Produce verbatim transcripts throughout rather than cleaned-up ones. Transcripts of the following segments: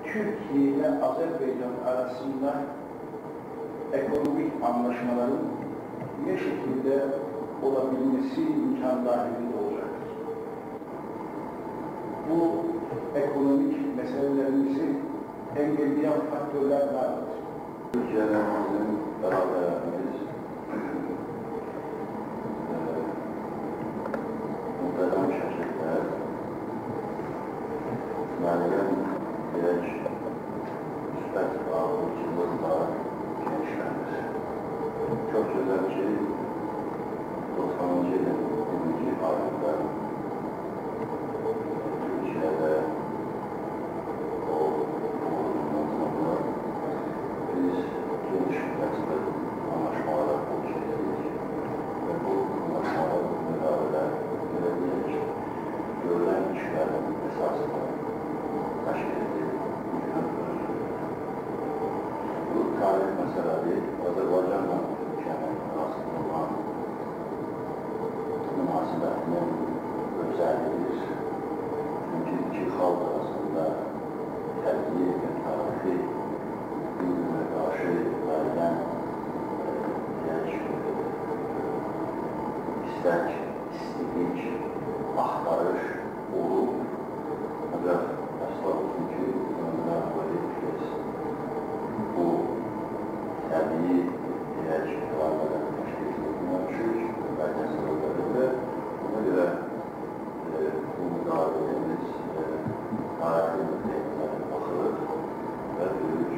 Türkiye ile Azerbaycan arasında ekonomik anlaşmaların ne şekilde olabilmesi imkan dahilinde olacaktır. Bu ekonomik meselelerimizi engelleyen faktörler vardır. Türkiye'lerimizin beraberliğimiz muhtemelen şekilde Maliye'nin gerek müspet bağımlılıkla genişlemesi. Çok güzel ki doksanıncı yılın bugünkü ayında Türkiye'de o kurulundan sonra biz geniş müddetli anlaşmalara kol çektik ve bu anlaşmaların beraber gelecek görülen işlerin esasında teşkil edildi. Bu tarih meselesi Azerbaycan'la Türkiye'nin arasında olan münasebetinin özelliğidir. Çünkü iki halk arasında terbiye ve tarihi birbirine karşı verilen istek, istedik, aktarış olur. Ancak asla olsun ki ömrüne böyle biz bu tabii diğer çıktılarla teşkil edilmiştir. Belki sebeplerinde buna göre e, bu müdahalemiz e, tarihi müddetlere bakılır ve büyük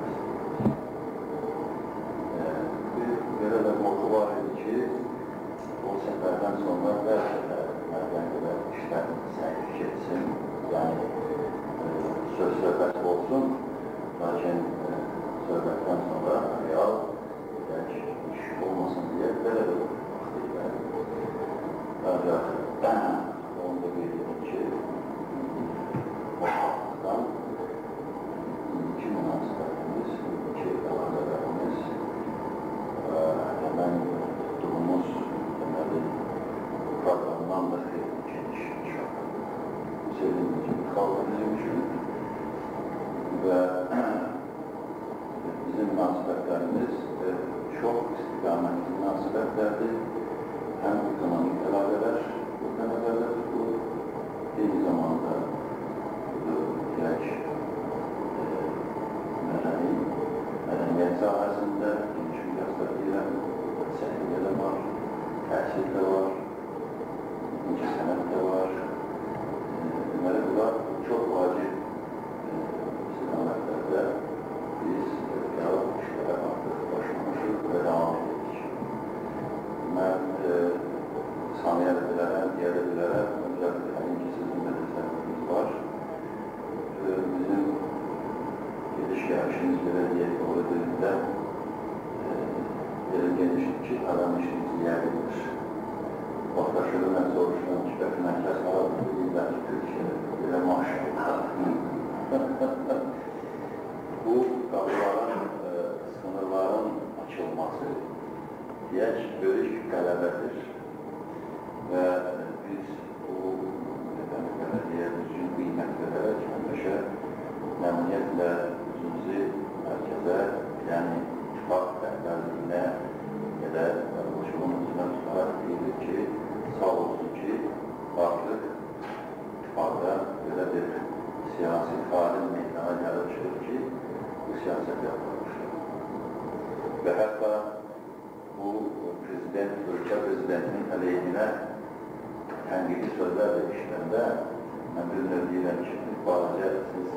e, bir böyle de korku var idi ki o seferden sonra belki de Ergen'de işler səhif etsin, yani e, söz söhbət olsun, lakin e, söhbətdən sonra real belki iş olmasın diye böyle bir vaxtıyla. Ancaq onda bir dedim ki, bu halkdan iki münasibətimiz, iki əlaqələrimiz və hemen tuttuğumuz deməli programdan da xeyli geniş inşallah. Sevdiğimiz bir halka bizim için ve bizim münasibətlərimiz çok istikametli münasibətlərdir. Hem ekonomik əlaqələr, bu əlaqələr bu eyni zamanda gerek mədəni, mədəniyyət sahəsində geniş bir göstərilə səhiyyə də var, təhsil də var, incəsənət də var. Deməli, bunlar çox vacib istiqamətlərdə biz real işlərə artıq başlamışıq və devam edirik. Mən saniyə də bilərəm, deyə də bilərəm, öncəliklə həminki sizin mədəsələrimiz var. Bizim gediş gəlişimiz belə deyək, doğru dilində belə genişlik aramışımız yəridir. Vaxtaşırı mən soruşuram ki, bəki mərkəz var, deyirlər ki, Türkiyə belə maşallah. Bu qapıların, sınırların açılması deyək, böyük qələbədir və biz bu bələdiyyə düzgün qiymət verərək həmişə məmnuniyyətlə özümüzü mərkəzə, yəni ittifaq rəhbərliyinə ya da qoşulun üzrə tutaraq deyilir ki, sağ olsun ki, artıq ittifaqda belə bir siyasi faalin meydana gəlib çıxır ki, bu siyasət yapılmışdır. Və hətta bu prezident, ölkə prezidentinin əleyhinə tənqidi sözlər də işləndə mən bir növ deyirəm ki, balaca siz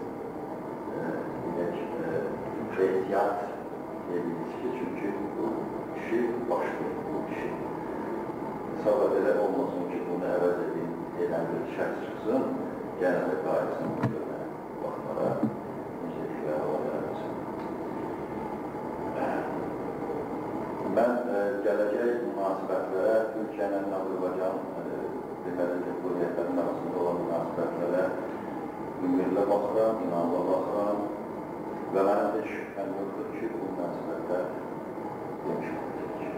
ehtiyat dediniz ki, çünki bu kişi başlıyor, bu kişi. Sabah elə olmasın ki, bunu əvəz edin, edən bir şəxs çıxsın, yenə də qayıtsın bu görmə vaxtlara, necəliklə hava verəməsin. Mən gələcək münasibətlərə, Türkiyənin Azərbaycan deməli Cumhuriyyətlərin arasında olan münasibətlərə ümidlə baxıram, inanla baxıram və mənim də şübhəm yoxdur ki, bu münasibətlər geniş olacaq.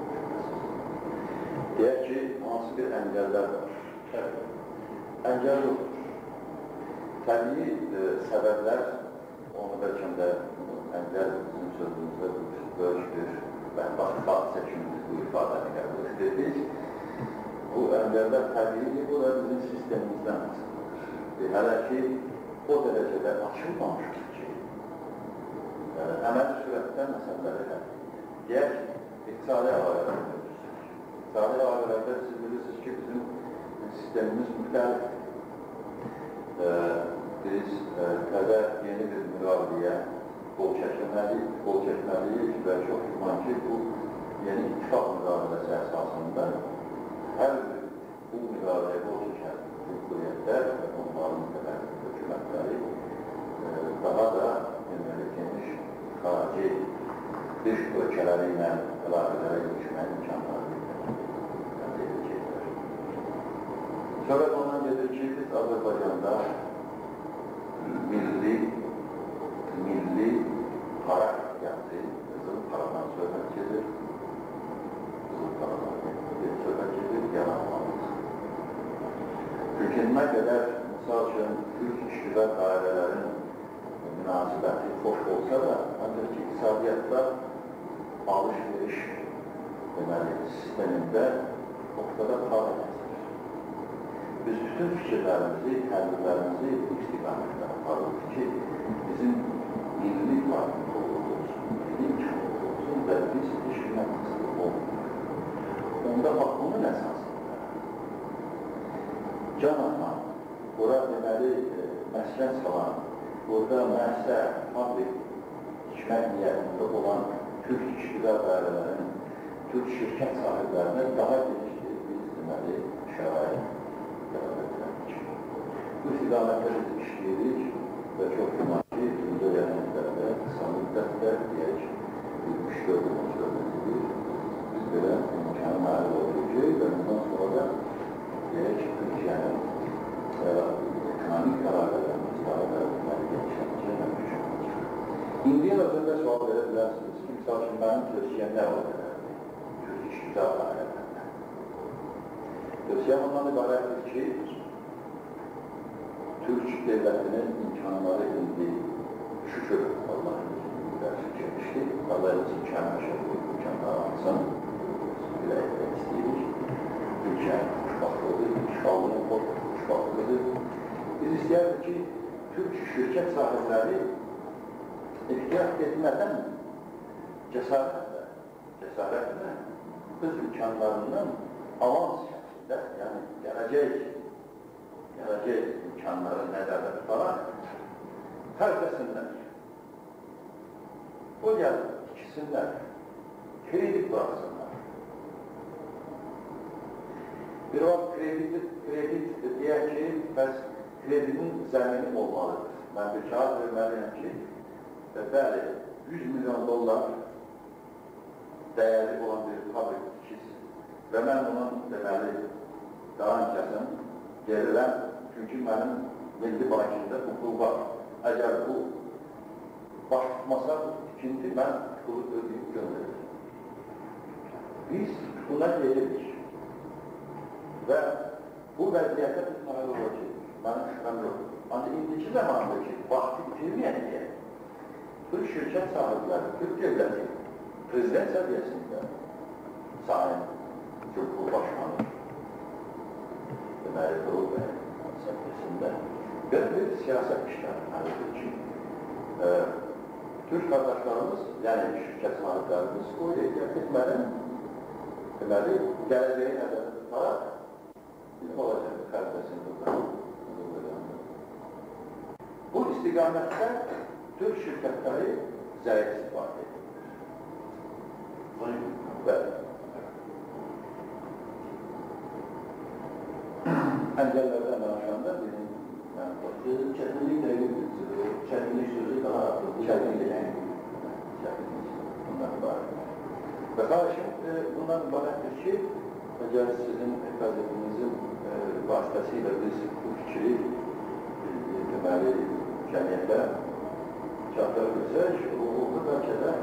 Deyək ki, hansı bir əngəllər var? Əngəl yoxdur. Təbii e, səbəblər onu belki də əngəl bizim sözümüzdə böyük bir bədbaxt hadisə kimi biz bu ifadəni qəbul edirik. Bu əngəllər təbii, bu da bizim sistemimizdən asılıdır. Hələ ki, o dərəcədə açılmamışdır ki, əməli sürətdə məsələləri həll edir. Deyək ki, iqtisadi əlaqələr görürsünüz. İqtisadi əlaqələrdə siz bilirsiniz ki, bizim sistemimiz müxtəlifdir. Biz təzə yeni bir müqaviləyə qol çəkməliyik, qol çəkməliyik və çox güman ki, bu yeni ittifaq müqaviləsi əsasında hər bir bu müqaviləyə qol çəkən cümhuriyyətlər və onların mütəməlli hökumətləri daha da geniş xarici dış ölkələri ilə əlaqələrə görüşmək imkanları əldə edəcəklər. Sonra ondan gedir ki, biz Azərbaycanda milli, milli para ihtiyatı, qızıl paradan söhbət gedir, qızıl paradan söhbət gedir, yaranmalıyız. Çünki nə qədər, misal üçün, Türk işgüzar dairələrin münasibəti xoş olsa da, ancaq ki, iqtisadiyyatda alış-veriş sistemində ortada para gəzir. Biz bütün fikirlərimizi, tədbirlərimizi bu istiqamətdə aparırıq ki, bizim milli varlıq oluruz, milli imkanlıq olsun və biz heç kimə qısıqlı olmuyor. Onda bax, bunun əsasında can atan, bura deməli məskən salan, burada məhsə, fabrik tikmək niyyətində olan Türk işgüzar dairələrin, Türk şirkət sahiblərinə daha genişdir biz deməli şərait bu istiqamətdə biz işləyirik və çox güman ki, dünya yönətlərdə qısa müddətdə deyək, üç dörd on sözlədilir, biz belə imkanı nail olacaq və bundan sonra da deyək, Türkiyənin ekonomik əlaqələrimiz daha da genişlənəcək və güclənəcək. İndiyə özündə sual verə bilərsiniz ki, misal üçün, mənim tövsiyəm nə əlaqələrdir? Türk işgüzar dairələrində. Tövsiyəm ondan ibarətdir ki, Türk devlətinin imkanları indi şükür Allah'ın dərsi çəkmişdir. Allah'ın imkanı aşağıdır, imkanları alsan, belə etmək istəyirik. Ülkənin xoşbaxtlıdır, işğalının xoşbaxtlıdır. Biz istəyərdik ki, Türk şirkət sahibləri ehtiyat etmədən cəsarətlə, cəsarətlə öz imkanlarından avans şəklində, yəni gələcək gələcək imkanları nəzərdə tutaraq fərqləsinlər. O gəlir, ikisinlər, kredit bıraksınlar. Bir vaxt kredit, kredit deyək ki, bəs kredinin zəmini olmalıdır. Mən bir kağıt verməliyəm ki, bəli, yüz milyon dollar dəyərli olan bir fabrik ikiz və mən onun deməli daha öncəsin verilən, çünki mənim milli bankində bu pul var. Əgər bu baş tutmasa, ikinci mən pulu ödəyib göndərir. Biz buna gelirik və bu vəziyyətə biz nail olacaq. Mənim şübhəm yox. Ancaq indiki zamanda ki, vaxtı itirməyən deyə, Türk şirkət sahibləri, Türk devləti, prezident səviyyəsində Sayın Cumhurbaşkanı deməli, Qurul bəy səviyyəsində belə bir siyasət işləməlidir ki, e, Türk qardaşlarımız, yəni şirkət sahiblərimiz o ehtiyat etmədən deməli, gələcəyi nəzərdə tutaraq bizim olacaq xərcəsində bu istiqamətdə Türk şirkətləri zəif istifadə edilir. Bəli. Əngəllərdən danışanda bizim çətinlik dəqiq, çətinlik sözü daha artıq, çətinlik çətinlik bundan ibarət. Və xarişim bundan ibarətdir ki, əgər sizin qəzetinizin vasitəsilə biz bu fikri deməli cəmiyyətə çatdırır bilsək, o bəlkə də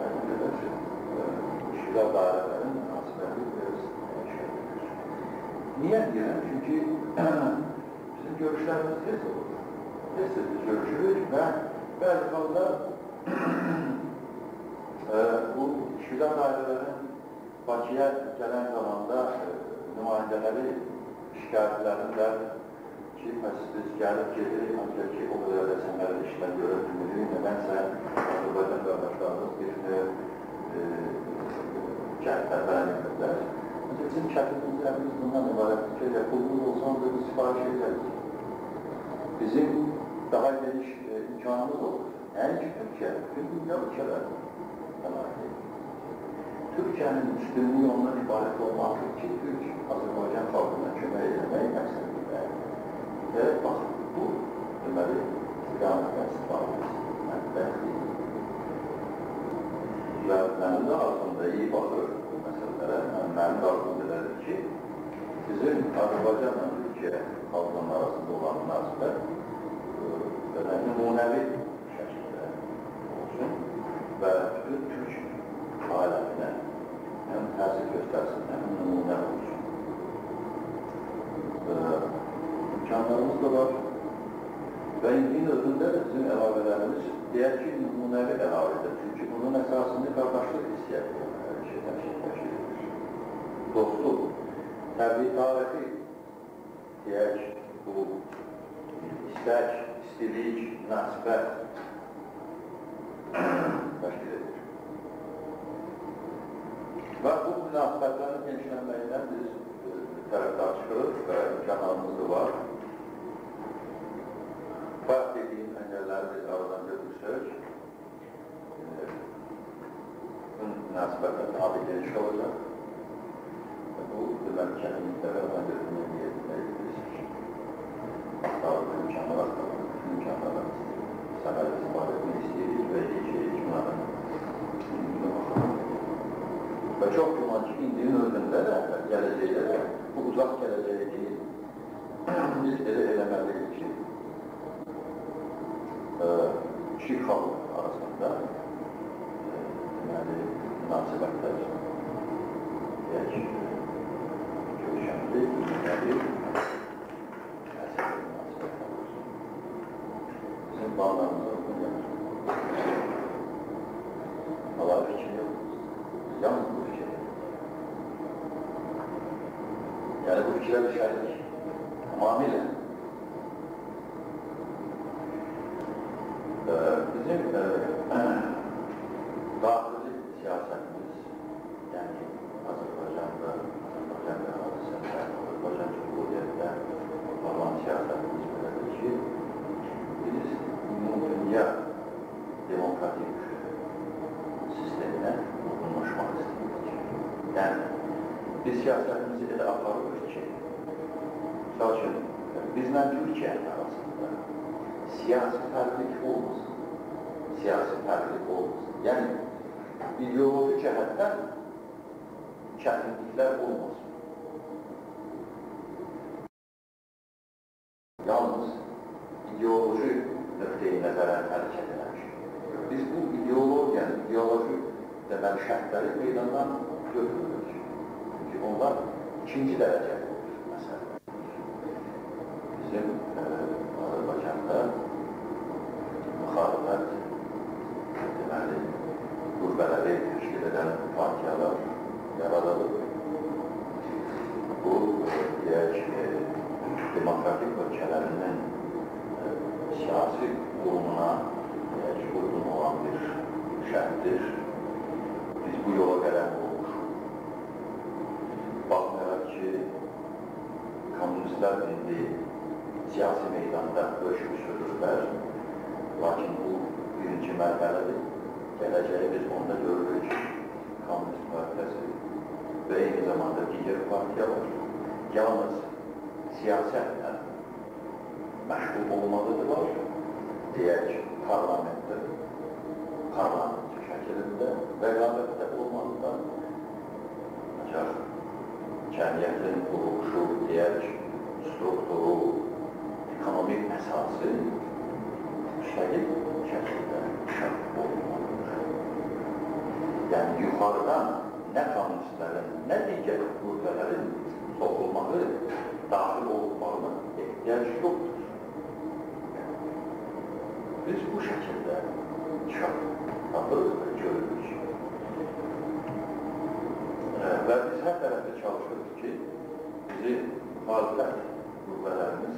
işgüzar dairələrin münasibəti biraz şəkildir. Niyə deyirəm? Çünki bizim görüşlərimiz tez olur. Tez-tez biz görüşürük və Bəzi halda e, bu işgüzar dairələrin Bakıya gələn zamanda e, nümayəndələri şikayətlərində ki, biz gəlib gedirik, ancaq ki, o qədər də səmərli işlər görüldüyünü, nədənsə Azərbaycan qardaşlarımız bir cəhətlər bəyan etməklər. Bizim çətinliklərimiz bundan ibarətdir ki, yapıldığımız olsan da biz sipariş ederiz. Bizim daha geniş e, imkanımız olur. Yəni ki, Türkiye, bütün dünya ülkeler Türkiye'nin üstünlüğü ondan ibaret olmalıdır ki, Türk, Azərbaycan xalqına kömək etmək məqsədilə və bax, bu deməli, istiqamətdən istifadəsi, məqsəddir. Və mənim də arzumda iyi baxır bu məsələlərə, mənim də arzum edədir ki, bizim Azərbaycanla Türkiye xalqının arasında olan münasibət belə nümunəvi şəkildə olsun və bütün Türk aləminə həm təsir göstərsin, həm nümunə olsun. İmkanlarımız da var və indinin özündə bizim əlavələrimiz deyək ki, nümunəvi əlavədir. Çünki bunun əsasında qardaşlıq hissiyyəti təşkil edir. Dostluq, təbii tarixi deyək, bu istək, istilik, münasibət təşkil edir. Və bu münasibətlərin genişlənməyindən biz tərəfdar çıxırıq və imkanlarımız da var. Bayaq dediyim əngəlləri biz aradan götürsək, bu münasibətlərin adı geniş olacaq. Bu, deməli, kəndimizdə və aradan götürməyə niyetindəyik biz. Sağlıqlı imkanlar haqqında, bütün imkanlardan səmərli istifadə etmək istəyirik və yiyəcəyik bunların. Və çox güman ki, indinin özündə də, gələcəkdə də, bu uzaq gələcəyə deyil, biz elə eləməliyik ki, iki xalq arasında deməli, münasibətlər deyək, görüşəmli, ünlüləri, əsəli münasibətlər olsun. Bizim bağlarımıza uyğun gəlir. Allah fikir yox. Yalnız bu fikir. Yani bu fikirə düşərdik. Tamamilə. Ee, bizim e, daxili siyasətimiz, yani Azərbaycan'da, Azərbaycan ərazisində, Azərbaycan Cumhuriyyətdə olan siyasətimiz belədir ki, biz ümumdünya demokratik sisteminə uyğunlaşmaq istəyirik. Yəni, biz siyasətimizi elə aparırıq ki, misal üçün, bizlə Türkiye'nin arasında siyasi fərqlik olmasın, siyasi fərqlik olmasın. Yəni, ideoloji cəhətdən çətinliklər olmasın. Yalnız ideoloji nöqteyi nəzərən hərəkət eləmiş. Biz bu ideologiyanı, ideoloji deməli şərtləri meydandan götürürük. Çünki onlar ikinci dərəcəli məsələ. Bizim e, Azərbaycanda müxalifət deməli qürbələri təşkil edən partiyalar yaradılır. Bu, deyək, e, demokratik ölkələrinin e, siyasi qurumuna deyək, uyğun olan bir şərtdir. Biz bu yola gələn olmuşuq. Baxmayaraq ki, komünistlər indi siyasi meydanda ölçmü sürürlər, lakin bu birinci mərhələdir. Gələcəyi biz onda görürük ki, komünist partiyası və eyni zamanda digər partiyalar yalnız siyasətlə məşğul olmalıdırlar, deyək, parlamentdə, parlament şəkilində rəqabətdə olmalıdır. Ancaq cəmiyyətin quruluşu, deyək, strukturu, ekonomik əsası müstəqil şəkildə şərt olmalıdır. Yəni, yuxarıdan nə komünistlərin, nə digər qürbələrin soxulmağı, daxil olmağına ehtiyac yoxdur. Biz bu şəkildə inkişaf tapırıq və görürük. Və biz hər tərəfdə çalışırıq ki, bizi müxalifət qüvvələrimiz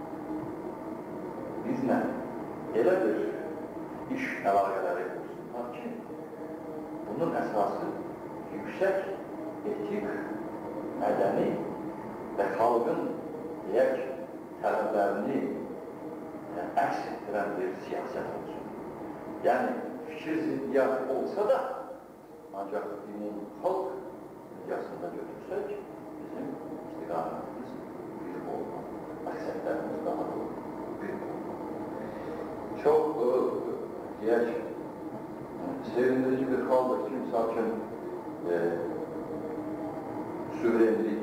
bizlə elə bir iş əlaqələri olsunlar ki, bunun əsası yüksək etik, mədəni və xalqın deyək, tələblərini əks etdirən bir siyasət olsun. Yəni, fikir ziddiyyatı olsa da, ancaq ümumi xalq miqyasında götürsək, bizim istiqamətimiz bir olmalı, məqsədlərimiz daha da bir olmalı. Çox, deyək, sevindirici bir xaldır ki, misal üçün, suverenlik,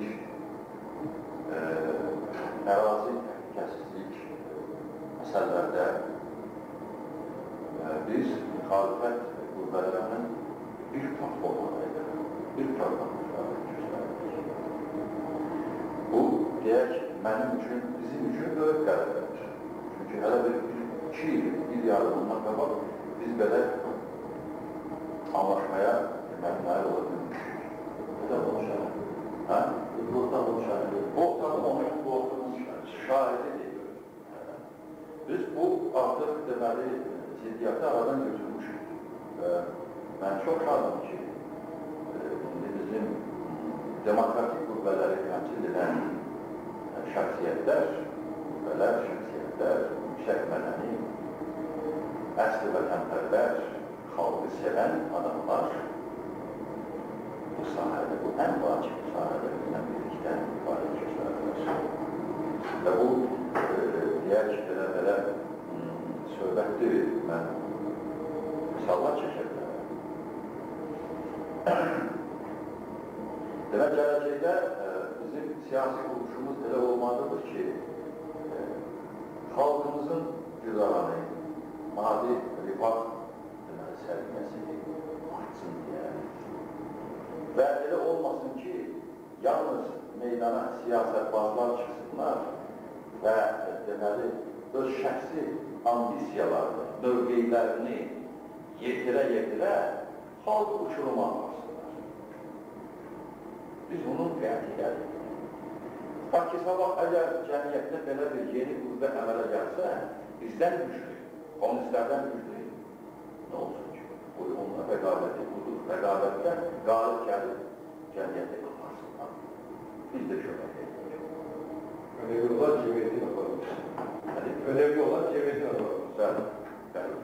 ərazi təhlükəsizlik məsələlərdə biz müxalifət qüvvələrinin bir platformadayıq, bir platformadayıq göstəririk. Bu, deyək, mənim üçün, bizim üçün böyük qələbədir. Çünki hələ bir iki il, bir yardımdan qabaq biz belə anlaşmaya deməli, nail ola bilmişik. Bu da konuşalım. Hə? Bu da konuşalım. Bu ortamın onun, bu ortamın şahidi deyil. Biz bu artıq deməli ziddiyyatı aradan götürmüşük. Mən çox şadım ki, bizim demokratik qüvvələri təmsil edən şəxsiyyətlər, qüvvələr, şəxsiyyətlər, yüksək mədəni, əsli vətənpərvər, xalqı sevən adamlar bu sahədə, bu ən vacib sahədə bizlə birlikdə fəaliyyət göstərirlər. Və bu, deyək ki, belə-belə söhbətdir, mən misallar çəkirəm. Demək, gələcəkdə bizim siyasi quruluşumuz elə olmalıdır ki, xalqımızın güzaranı, maddi rifah sərgiməsi artsın deyə. Və elə olmasın ki, yalnız meydana siyasətbazlar çıxsınlar və deməli, öz şəxsi ambisiyalarını, mövqeylərini yetirə-yetirə xalq uçuruma aparsınlar. Biz bunun qətiyyədik. Bax ki, sabah əgər cəmiyyətdə belə bir yeni qüvvə əmələ gəlsə, bizdən güclü, komünistlərdən güclü, nə olsun ki? Bu, onunla rəqabəti budur. Rəqabətdə qalib gəlib cəmiyyəti qaparsınlar. Biz də kömək edirik. Önemli olan cəmiyyəti yapalım. Önemli olan cəmiyyəti yapalım. Bəli, bəli.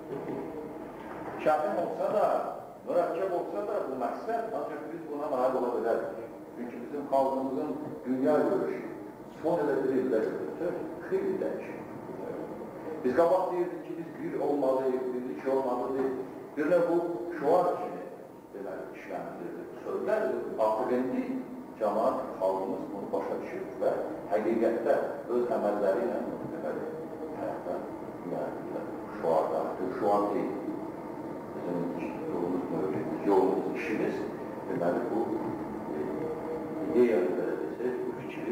Şəfin olsa da, mürəkkəb olsa da bu məqsəd, ancaq biz buna nail ola bilərik. Çünki bizim xalqımızın dünya görüşü son elə bir ildə görüşü xeyli dəyişir. Biz qabaq deyirdik ki, biz bir olmalıyıq, bir iki olmalıyıq. Bir də bu şuar kimi deməli, işləndirildir. Sözlər artıq indi cəmaat xalqımız bunu başa düşür və həqiqətdə öz əməlləri ilə deməli, həyatda şuarda, şuar deyil. Bizim yolumuz mövcudumuz, yolumuz, işimiz deməli, bu ideyanı belə desək, bu fikri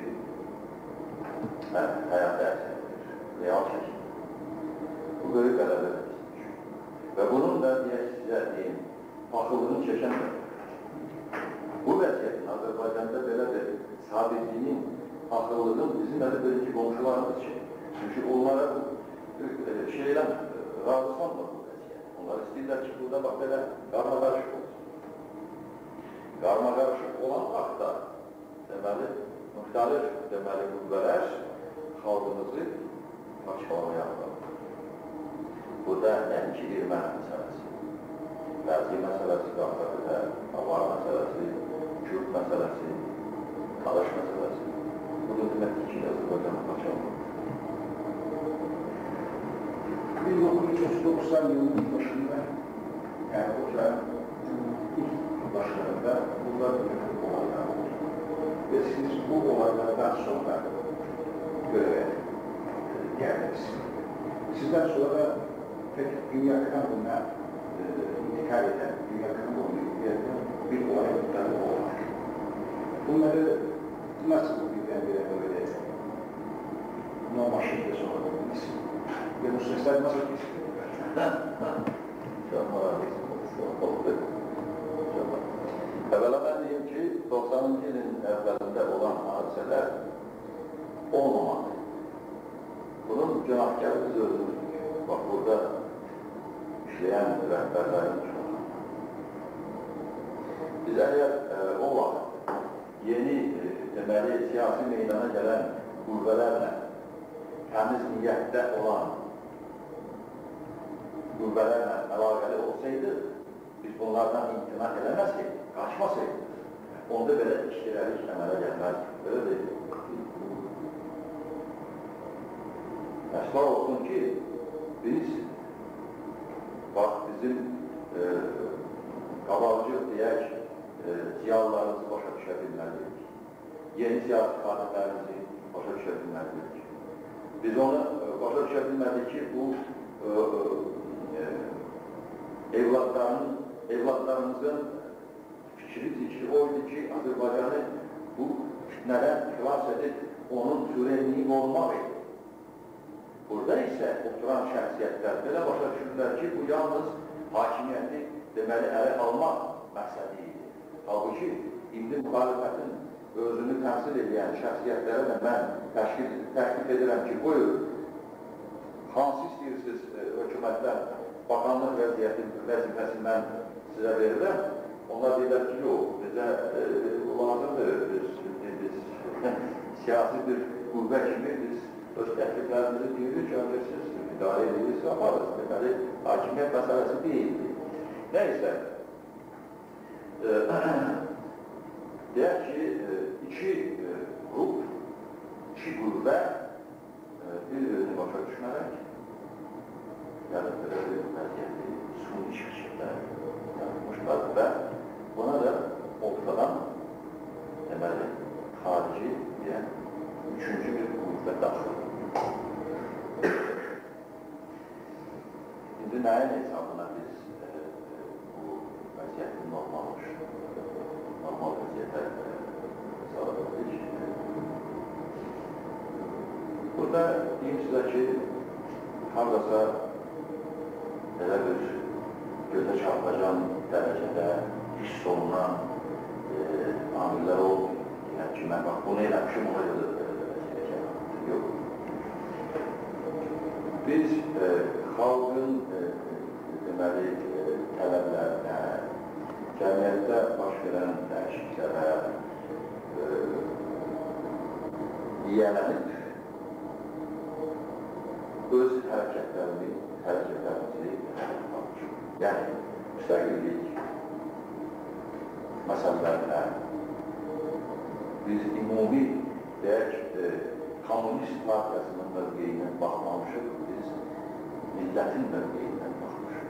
həyata əsərdir, real şəkildir. Bu böyük qələbədir. Və bunun da deyək sizə deyim, paxıllığını çəkən də. Bu vəziyyətin Azərbaycanda belə bir sabitliyinin, paxıllığın bizim əli birinci qonşularımız için. Çünki onlara şeylə razı sanmır bu vəziyyət. Onlar istəyirlər ki, burada bax belə qarma-qarışıq olsun. Qarma-qarışıq olan vaxtda deməli, müxtəlif deməli qüvvələr xalqımızı açıqlamaya aparır. Burada nəinki erməni məsələsi, Qəzi məsələsi, Qaxtarıda, Avar məsələsi, Kürt məsələsi, Talış məsələsi. Bu da deməkdir ki, Azərbaycan'a qaçalım. bin dokuz yüz doksan yılının başında, yani o zaman ilk başlarında bunlar bir olaylar oldu. Ve siz bu olaylardan sonra göreve geldiniz. Sizden sonra pek dünya kamuoyuna e, intikal eden, dünya kamuoyuna bir olay mutlaka olmak. Bunları nasıl birdenbire böyle normal şekilde sorabiliriz? Ve bu sesler nasıl kesildi? Çox maraqlısınız. Əvvəla mən deyim ki, doxsanıncı ilin əvvəlində olan hadisələr olmamalı. Bunun günahkarı biz özümüzdük. Bax, burada işləyən rəhbərlərin çoxu. Biz əgər e, o vaxt yeni, e, deməli, siyasi meydana gələn qüvvələrlə təmiz niyyətdə olan qüvvələrlə əlaqəli olsaydı, biz bunlardan imtina eləməsək, qaçmasaydı, onda belə işlərəlik əmələ gəlməzdik. Öyle deyil. Əsla olsun ki, biz, bax, bizim e, qabaqcıq deyək, e, ziyalılarımızı başa düşə bilməliyik. Yeni siyasi xadimlərimizi başa düşə bilməliyik. Biz onu e, başa düşə bilmədik ki, bu e, e, evlatların, evlatlarımızın fikri, zikri oydu ki, Azərbaycanı bu fitnədən xilas edib, onun surenliyi olmaq idi. Burada isə oturan şəxsiyyətlər belə başa düşürlər ki, bu yalnız hakimiyyəti deməli ələ almaq məqsədi idi. Halbuki, indi müxalifətin özünü təmsil edən şəxsiyyətlərə də mən təklif edirəm ki, buyur, hansı istəyirsiniz hökumətdən bakanlıq vəzifəsi mən sizə verirəm, onlar deyirlər ki, yox, bizə lazımdır, biz siyasi bir qüvvə kimi biz öz təkliflərimizi deyirik ki, ancaq siz idarə edirsiniz, aparız. Deməli, hakimiyyət məsələsi deyildi. Nəysə, deyək ki, iki qrup, iki qüvvə bir-birini başa düşmərək, yəni belə bir vəziyyəti suni şəkildə yapmışlar və buna da ortadan deməli, xarici deyən üçüncü bir qüvvə daxil. İndi nəyin hesabına biz e, bu vəziyyəti normalmış, normal vəziyyətə salıb edirik. Burada deyim sizə ki, haradasa belə bir gözə çarpacaq dərəcədə hiss olunan e, amillər oldu. Yəni ki, mən bax, bunu eləmişim, ona görə yox. Biz e, xalqın e, deməli, e, tələblərinə, cəmiyyətdə baş verən dəyişiklərə e, yiyələnib öz hərəkətlərini, hərəkətlərimizi hərəkətləmişik. Yəni, müstəqillik məsələlərlə biz ümumi deyək, e, Kommunist Partiyasının mövqeyindən baxmamışıq, biz millətin mövqeyindən baxmışıq.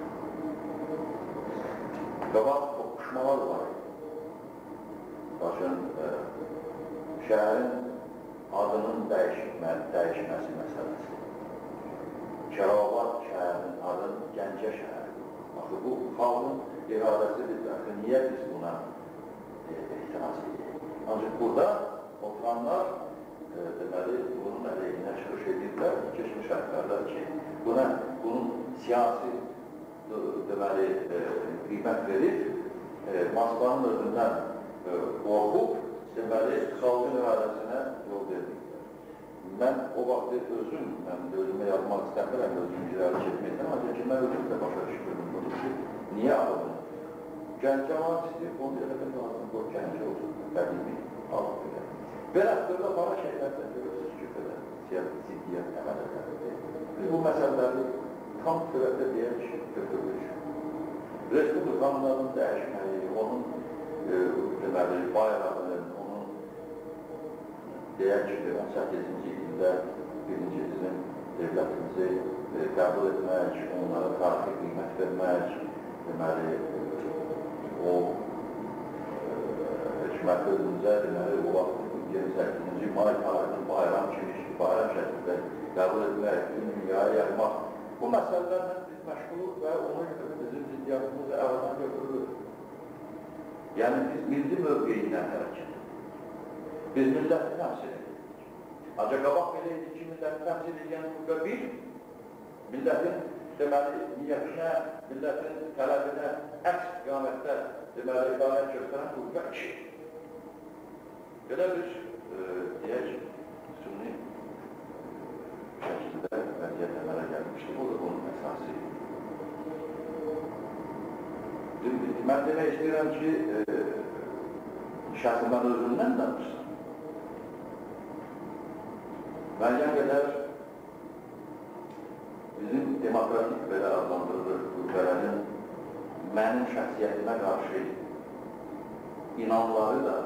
Qabaq toqquşmalar var. Başın, e, şəhərin adının dəyişmə, dəyişməsi məsələsi. Kərabad şəhərinin adının Gəncə şəhəri. Axı, bu xalqın iradəsidir. Axı, niyə biz buna e, etiraz edirik? Ancaq burada oturanlar e, deməli, bunun əleyhinə çıxış edirlər, keçmiş şərtlərdə ki, buna, bunun siyasi deməli, e, qiymət verir, e, Moskvanın özündən e, qorxub, deməli, xalqın iradəsinə yol verir. Mən o vaxtı özüm, mən özümə yazmaq istəmirəm, özüm irəli çəkməkdən, ancaq ki, mən özüm də başa düşürüm bunu ki, niyə adını? Gəncə var istəyir, onu eləmək lazım, qoy gəncə olsun, qədimi, alıb belə. Belə haqqında bana şeylərdən görürsünüz ki, belə siyasi ciddiyyət əməl edədir. Biz bu məsələləri tam törətdə deyək ki, götürürük. Respublikanların dəyişməyi, onun e, deməli, bayrağının, onun deyək ki, on səkkizinci ildə birinci bizim devlətimizi e, qəbul etmək, onlara tarixi qiymət vermək, deməli, o e, hökumət özümüzə, deməli, o vaxt yirmi səkkizinci may tarixinin bayram kimi, bayram şəklində qəbul etmək, dünyaya yaymaq. Bu məsələlərlə biz məşğuluq və ona görə bizim ciddiyyatımızı əvvəldən götürülür. Yəni, biz milli mövqeyindən hərəkət edirik. Biz milləti təmsil edirik. Ancaq qabaq belə idi ki, milləti təmsil edən qüvvə bir, millətin deməli, niyyətinə, millətin tələbinə əks qiyamətdə deməli, iqamət göstərən qüvvə kişi. Belə bir, e, deyək, sünni şəkildə vəziyyət əmələ gəlmişdir. Bu da bunun əsası. Mən demək istəyirəm ki, e, şəxsindən özündən danışsın. Müəyyən qədər bizim demokratik belə adlandırılır qüvvələrin mənim şəxsiyyətimə qarşı inanları da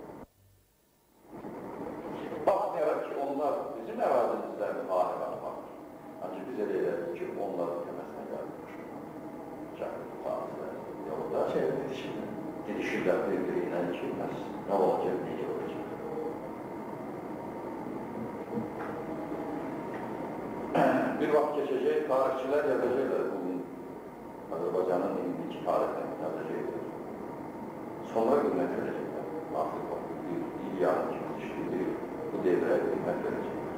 baxmayaraq ki, onlar bizim ərazimizdə müharibə aparır. Ancaq biz elə elədik ki, onların təməsinə gəldik. Çəkir, tutanızda, yolda gidişirlər bir-biriylə ki, nə olacaq, necə olacaq. Bir vaxt keçəcək, tarixçilər yazacaqlar bugün Azərbaycanın indiki tarixini yazacaqlar. Sonra qiymət verəcəklər. Artıq bir il yarım kimi işləyir, bu devrə qiymət verəcəklər.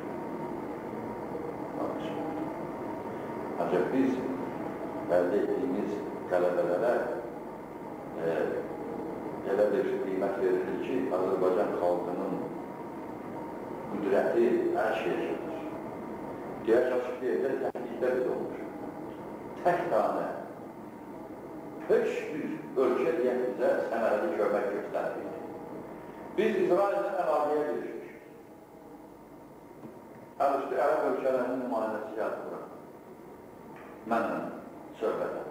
Ancaq biz əldə etdiyimiz tələbələrə e, elə bir qiymət verilir ki, Azərbaycan xalqının qüdrəti hər şeyə çatır. Diğer çalışıqda təhdidlər də olmuş. Tək tane, heç bir ölkə deyək bizə səmərəli kömək göstərdik. Biz İsrail'dən əlavəyə girişdik. Həl üstü Ərəb ölkələrinin nümayəndəsi gəldi bura. Mənlə söhbətə.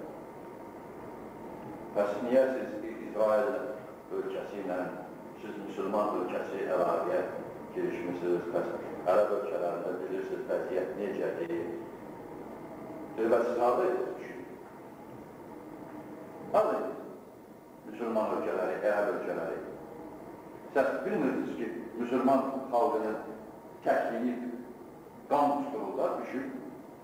Bəs niyə siz İsrail ölkəsi ilə, siz müsəlman ölkəsi əlavəyə girişmişsiniz? Bəs Ərəb ölkələrində bilirsiniz, vəziyyət necədir? Bəs siz haradaydınız düşün? Haradaydınız? Müsəlman ölkələri, Ərəb ölkələri. Siz bilmirsiniz ki, müsəlman xalqını təkliyib, qan tuttururlar, düşün.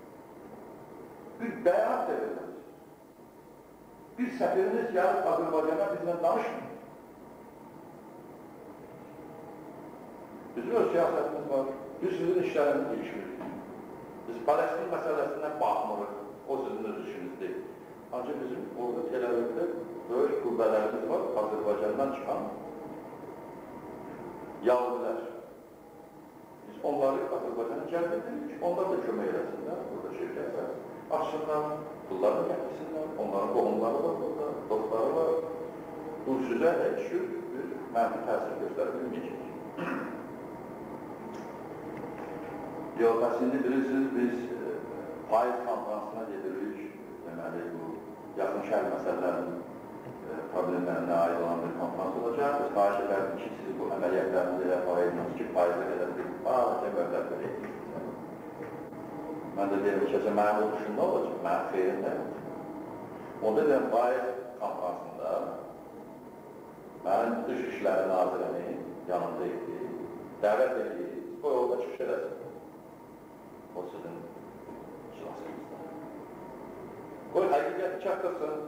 Bir bəyanat verirsiniz. Bir səfiriniz gəlib Azərbaycana bizlə danışmır. Bizim öz siyasətimiz var. Biz sizin işlərinizi değişmirik. Biz Palestin məsələsindən baxmırıq. O sizin öz işiniz deyil. Ancaq bizim orada Tel Avivdə böyük qüvvələrimiz var. Azərbaycandan çıxan yavrular. Biz onları Azərbaycana cəlb edirik. Onlar da kömək eləsinlər. Burada şirkətlər açsınlar, pullarını gətirsinlər. Onların qohumları var burada, dostları var. Bu sizə heç bir mənfi təsir göstərə bilməyəcək. Yox, bəs indi bilirsiniz, biz e, faiz konferansına gedirik, deməli, bu yaxın şəhər məsələlərinin e, problemlərinə aid olan bir konferans olacaq. Biz xahiş edərdik ki, siz bu əməliyyətlərinizi elə faizdiniz ki, faizlər elə bir bazı möhlər belə etmişsiniz. Mən də deyim ki, mənim o düşündə olacaq, mənim xeyrim də yoxdur. Onda deyəm, faiz konferansında mənim dış işləri nazirinin yanında idi, dəvət edir, bu yolda çıxış edəsin. O sizin şahsınızda. Qoy, həqiqəti çatdırsın.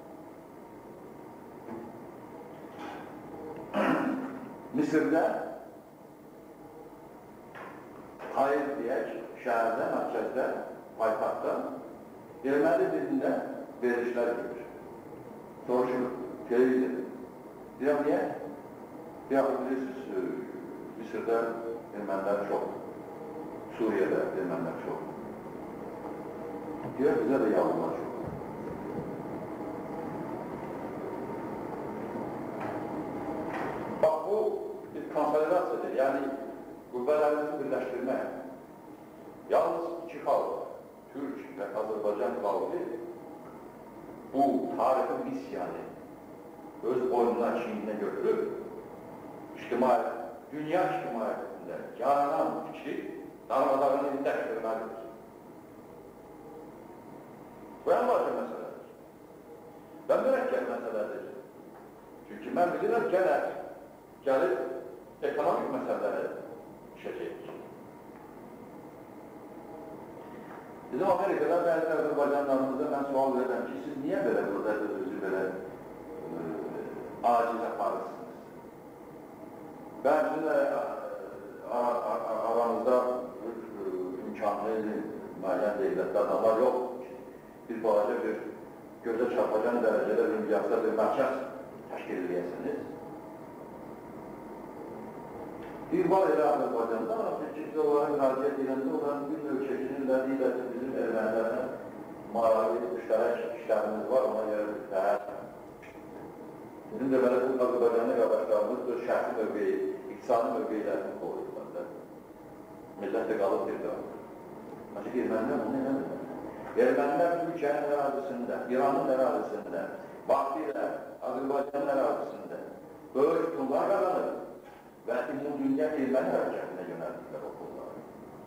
Misirdə Hayır deyək, şəhərdə, mərkəzdə, paytaxtda erməni dilində verilişlər gedir. Soruşur, televizor. Deyəm, niyə? Deyək, bilirsiniz, Misirdə ermənilər çoxdur. Suriye'de ermənilər çox. Diyor, bizə də yavrular çox. Bax, bu bir konsolidasiyadır. Yəni, qüvvələrimizi birləşdirmək. Yalnız iki xalq, Türk və Azərbaycan xalqı bu tarixi misiyanı öz boynuna, çiğninə götürüb, ictimai, dünya ictimaiyyətində yaranan fikri darmadağını indəkdirməlidir. Bu ən vacib məsələdir. Və mürəkkəb məsələdir. Çünki mən bilirəm, gələr, gəlib ekonomik məsələləri işəcək. Bizim Amerikada bəzi Azərbaycanlarımızda mən sual verirəm ki, siz niyə belə burada özünüzü belə e, aciz aparırsınız? Ben sizin aranızda imkanlı, müəyyən devlətdə adamlar yox. bir balaca bir göze çarpacağın dərəcədə bir miqyasda bir mərkəz təşkil edəsiniz. Bir var elə Azərbaycanda, çünki onların müraciət edəndə onların bir ölkəçinin də deyirlər ki, bizim ermənilərlə maravi, müştərək işlərimiz var, ona görə müştərək. Bizim də belə bu Azərbaycanlı qardaşlarımız öz şəxsi mövqeyi, iqtisadi mövqeyilərini qoruyurlar. Millət də qalıb bir qalır. Ancaq ermənilər bunu eləmirlər. Ermənilər Türkiyənin ərazisində, İranın ərazisində, vaxtilə Azərbaycanın ərazisində böyük pullar qazanır və ümum dünya erməni hərəkətinə yönəldiklər o pulları.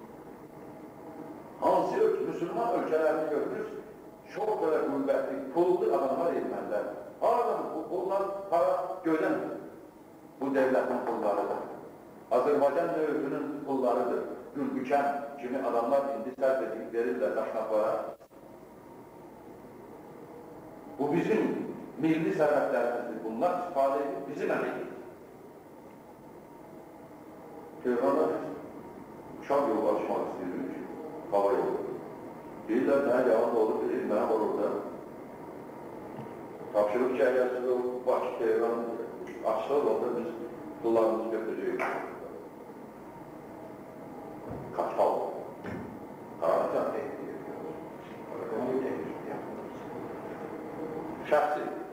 Hansı ölkə, müsəlman ölkələrini görürüz, çox belə qüvvətli, pullu adamlar ermənilər. Aradan bu pullar para gözəndir. Bu devlətin pullarıdır. Azərbaycan dövlətinin pullarıdır. Gülbükən kimi adamlar indi sərf edib verirlər daşnaqlara. Bu bizim milli sərvətlərimizdir. Bunlar istifadə edib bizim əməkdir. Tehrana uçaq yolu açmaq istəyirik, hava yolu. Deyirlər, mənə yalan olur, deyir, mənə var orada. Tapşırıq ki, əgər siz o Bakı, Tehran açılır, orada biz pullarımızı götürəcəyik. Kaçal. Karancan tehdit ediyoruz. Şəxsi.